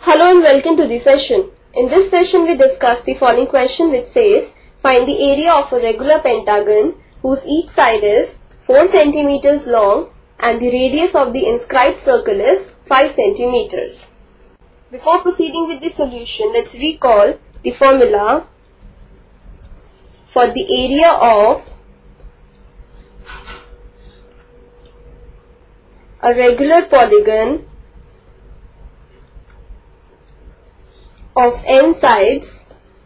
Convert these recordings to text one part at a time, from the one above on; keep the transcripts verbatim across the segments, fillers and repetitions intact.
Hello and welcome to the session. In this session we discuss the following question which says, find the area of a regular pentagon whose each side is four centimeters long and the radius of the inscribed circle is five centimeters. Before proceeding with the solution, let's recall the formula for the area of a regular polygon of n sides.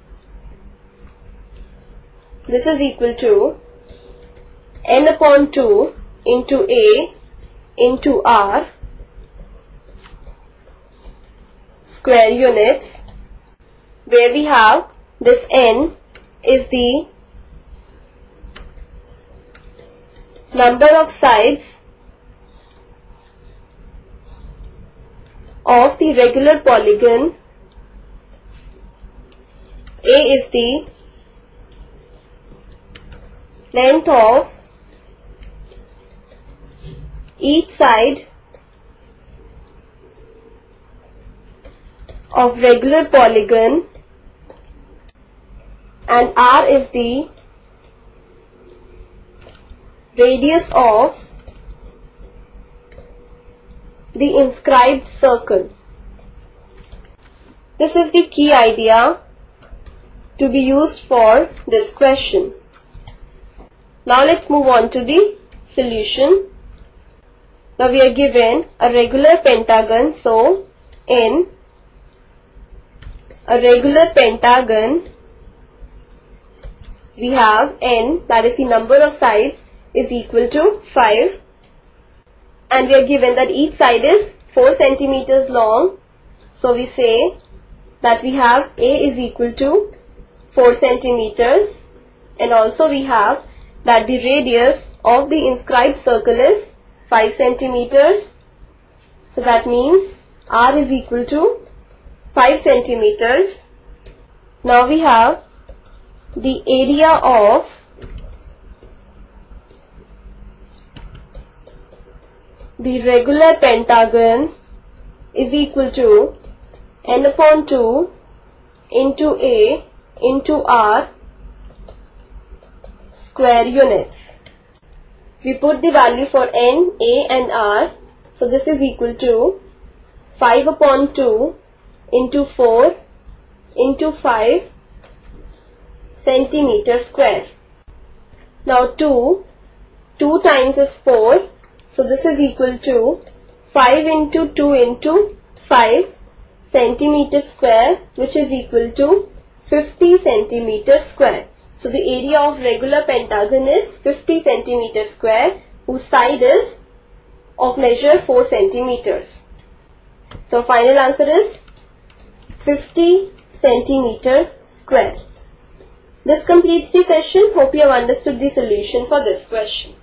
This is equal to n upon two into a into r square units, where we have this n is the number of sides of the regular polygon, a is the length of each side of regular polygon, and r is the radius of the inscribed circle. This is the key idea to be used for this question. Now let's move on to the solution. Now we are given a regular pentagon, so in a regular pentagon we have n, that is the number of sides, is equal to five, and we are given that each side is four centimeters long, so we say that we have a is equal to four centimeters, and also we have that the radius of the inscribed circle is five centimeters, so that means r is equal to five centimeters. Now we have the area of the regular pentagon is equal to n upon two into a into r square units. We put the value for n, a and r, so this is equal to five upon two into four into five centimeter square. Now two, two times is four, so this is equal to five into two into five centimeter square, which is equal to fifty centimeter square. So the area of regular pentagon is fifty centimeter square, whose side is of measure four centimeters. So final answer is fifty centimeter square. This completes the session. Hope you have understood the solution for this question.